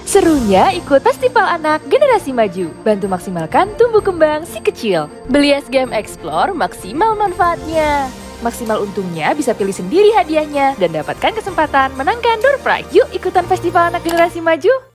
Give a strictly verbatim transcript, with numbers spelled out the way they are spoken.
Serunya ikut Festival Anak Generasi Maju, bantu maksimalkan tumbuh kembang si kecil. Beli S G M Explore, maksimal manfaatnya. Maksimal untungnya bisa pilih sendiri hadiahnya dan dapatkan kesempatan menangkan door prize. Yuk ikutan Festival Anak Generasi Maju.